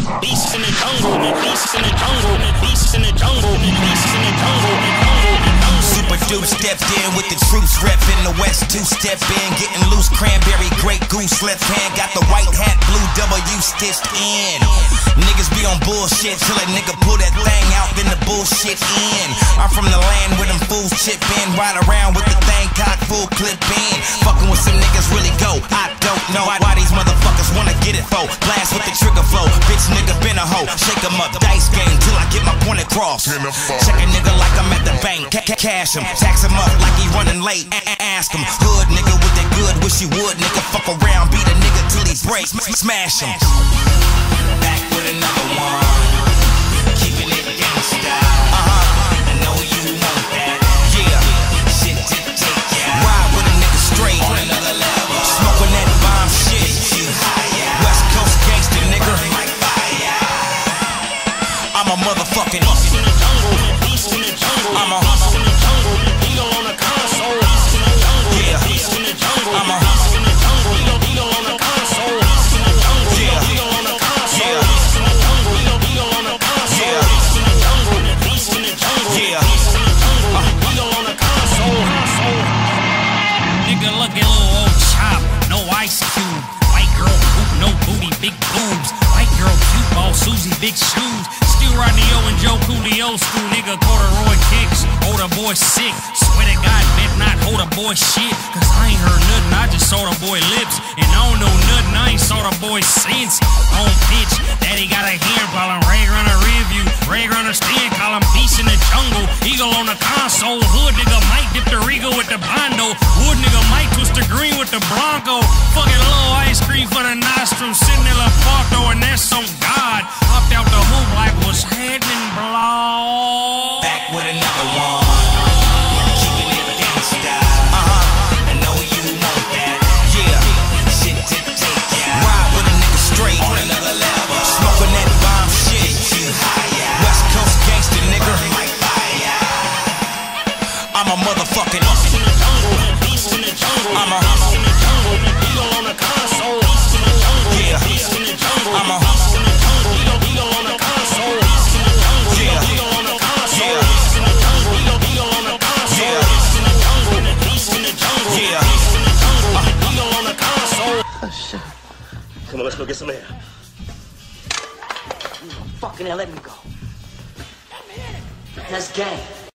beasts in the jungle, beasts in the jungle, beasts in the jungle, beasts in the jungle, jungle. Super Dupe stepped in with the troops rep in the West. Two-step in, getting loose, cranberry, Grey Goose. Left hand got the white hat, blue W stitched in. Niggas be on bullshit till a nigga pull that thing out, then the bullshit in. I'm from the land where them fools chip in, ride around with the thing cock full clip in. Fucking with some niggas really go. I don't know why these motherfuckers wanna get it for. Blast with the trigger flow, bitch nigga been a hoe. Shake 'em up, dice game till I get my point across. Check a nigga like I'm at the bank, cash him, tax him up like he running late. Ask him, hood nigga with that good, wish you would nigga. Fuck around, beat a nigga till he breaks, smash him. Back with another one, keeping it gangsta. I know you want that, yeah. Shit to take ya. Ride with a nigga straight on another level, smoking that bomb shit. West Coast gangsta nigga. I'm a motherfucking beast in the jungle, beast in the jungle, I'm a beast in the jungle, eagle on the console, beast in the jungle, yeah, beast in the jungle, I'm a beast in the jungle, eagle on the console, beast in the jungle, yeah, eagle on the console, beast in the jungle, eagle on the console, beast in the jungle, beast in the jungle, yeah, beast in the jungle, eagle on the console. Nigga looking little old chop, no ice cube. White girl poop, no booty, big boobs. White girl cute, ball Susie, big shoes. Still Rodney-O and Joe Cooley, old school nigga, corduroy kicks. Hold a boy sick, swear to God, bet not hold a boy shit. Cause I ain't heard nothing, I just saw the boy lips. And I don't know nothing, I ain't saw the boy since. On pitch, daddy got a hair problem, Ray Runner review. Ray Runner stand, call him beast in the jungle. Eagle on the console, hood nigga Mike dip the Regal with the Bondo. Wood nigga Mike twist the green with the Bronco. Fucking low ice cream for the nostrils, sitting in La Porto, and that's on God. Hopped out the hoop like what's happening, blow. Back with another one, keeping it gangsta. I know you want that, yeah. Shit to take ya. Ride with a nigga straight on another level, smoking that bomb shit. West Coast gangsta nigga. I'm a motherfucking beast in the jungle, beast in the jungle, I'm a beast in the jungle, eagle on the console, beast in the jungle, yeah, beast in the jungle, I'm a beast in the jungle, eagle on the console, beast in the jungle, yeah, eagle on the console, beast in the jungle, eagle on the console, beast in the jungle, beast in the jungle, yeah, beast in the jungle, eagle on the console. Oh shit. Come on, let's go get some air. Fucking hell, let me go. That's gang.